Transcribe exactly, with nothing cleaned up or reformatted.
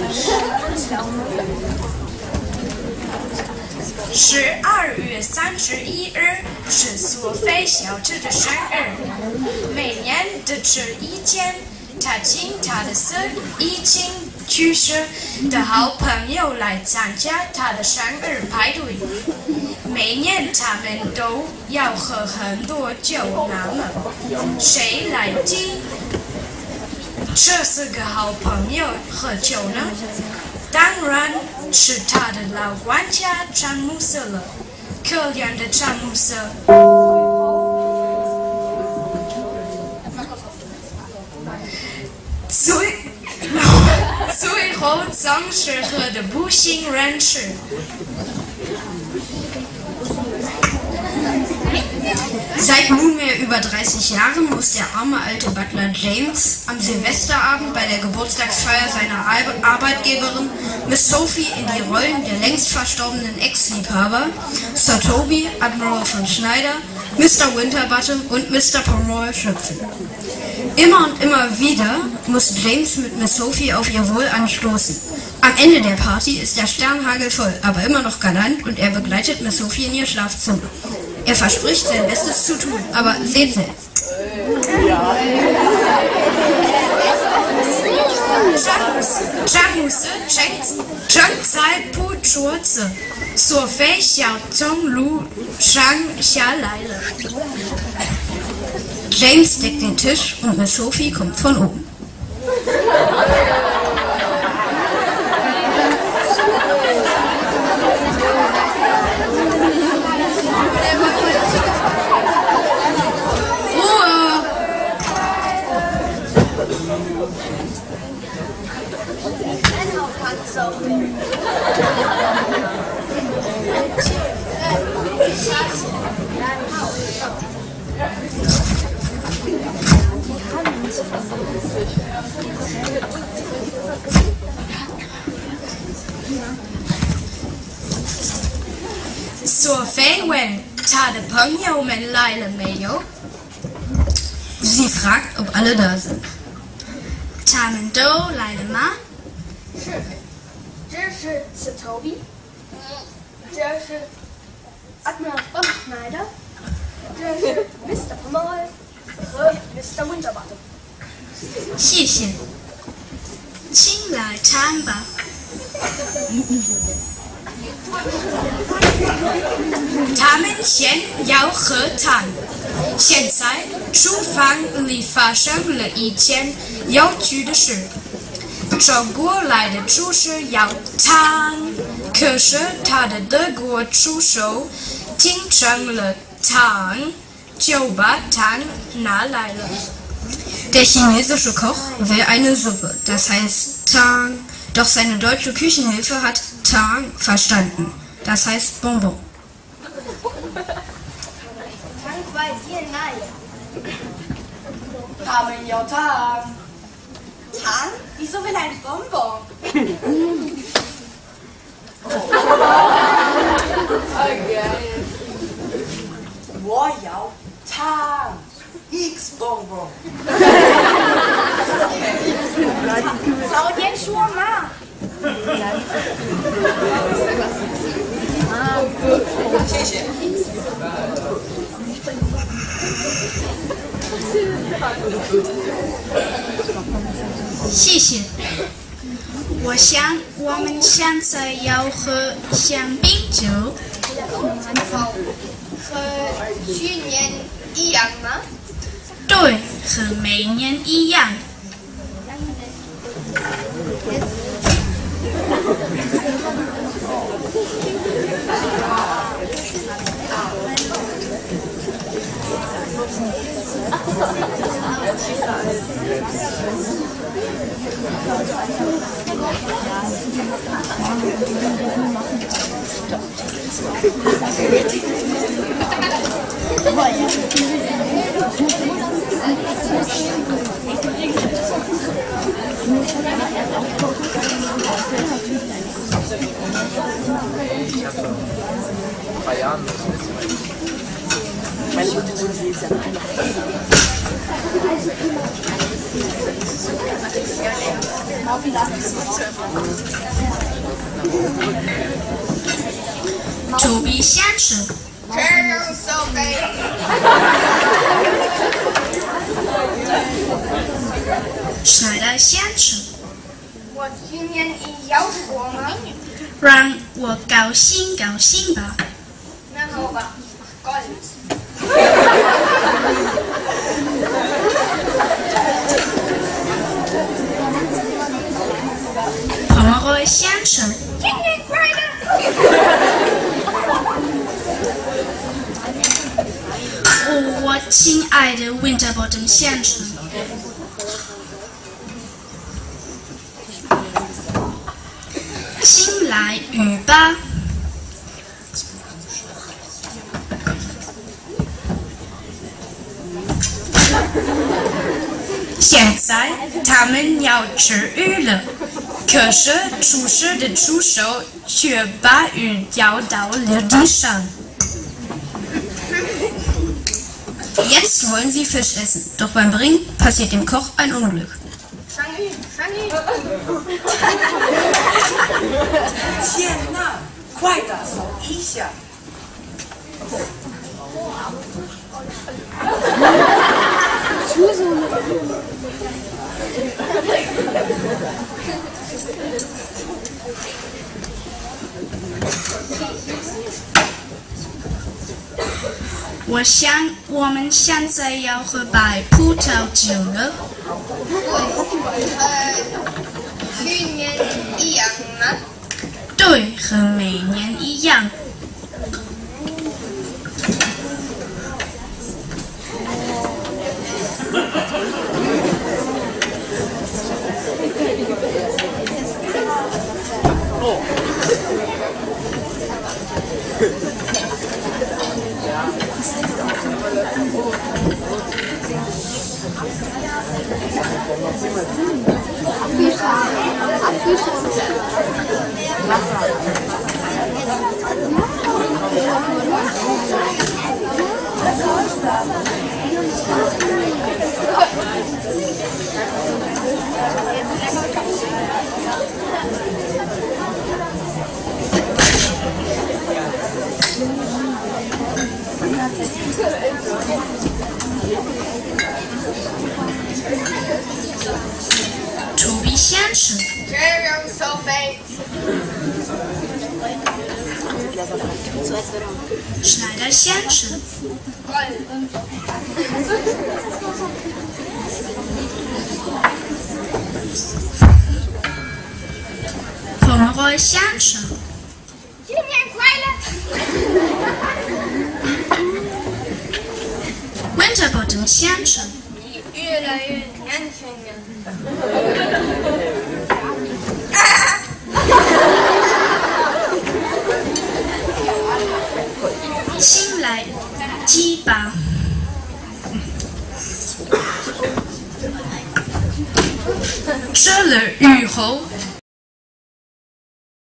十二月三十一日是索菲小姐的生日，每年的这一天，她请她的死已经去世的好朋友来参加她的生日派对。每年他们都要喝很多酒，那么谁来替这四个好朋友喝酒呢？当然是他的老管家詹姆斯了，可怜的詹姆斯。最最后总是喝得不省人事。 Seit nunmehr über dreißig Jahren muss der arme alte Butler James am Silvesterabend bei der Geburtstagsfeier seiner Arbeitgeberin Miss Sophie in die Rollen der längst verstorbenen Ex-Liebhaber Sir Toby, Admiral von Schneider, Mister Winterbottom und Mister Pomeroy schlüpfen. Immer und immer wieder muss James mit Miss Sophie auf ihr Wohl anstoßen. Am Ende der Party ist der Sternhagel voll, aber immer noch galant und er begleitet Miss Sophie in ihr Schlafzimmer. Er verspricht, sein Bestes zu tun, aber seht selbst. 詹姆斯正在铺桌子，索菲小从路上下来了。 James deckt den Tisch und Miss Sophie kommt von oben. Sophie问她的朋友们来了没有？ Sie fragt, ob alle da sind. 他们都来了吗？ 是，这是 Sir Toby， 这是 Admiral von Schneider， 这是 Mister Pomeroy 和 Mister Winterbottom。 谢谢，请来谈吧。他们先要喝汤。现在厨房里发生了一件有趣的事。中国来的厨师要汤，可是他的德国助手听成了汤，就把汤拿来了。 Der chinesische Koch will eine Suppe, das heißt Tang, doch seine deutsche Küchenhilfe hat Tang verstanden, das heißt Bonbon. Haben ja Tang. Tang? Wieso will ein Bonbon? Okay. Wow, ja, Tang. X Bonbon. Schau dir schon nach. Tschüss. 谢谢。我想我们现在要喝香槟酒。 和去年一样吗？ 对，和每年一样。 Drei Jahren. Meine gute Sophie ist ja noch 土鼻先生。 这样收费。 史莱德先生。 我今年你要过吗？ 让我高兴高兴吧。 那好吧，高兴。 彭瑞先生。 新年快乐！ 我亲爱的 Winterbottom 先生。请来语吧。 现在他们要吃鱼了，可是厨师的助手却把鱼掉到了地上。 Jetzt wollen sie Fisch essen, doch beim Bringen passiert dem Koch ein Unglück. 上鱼，上鱼！ 天哪，快打扫一下！ 我想我们现在要喝白葡萄酒了。 呃，去年一样吗？ 对，和每年一样。土鼻先生。 这样收费。 史莱德先生。彭瑞先生。 新年快乐！ Winterbottom 先生。 你越来越年轻了。 请来鸡吧。 吃了鱼后，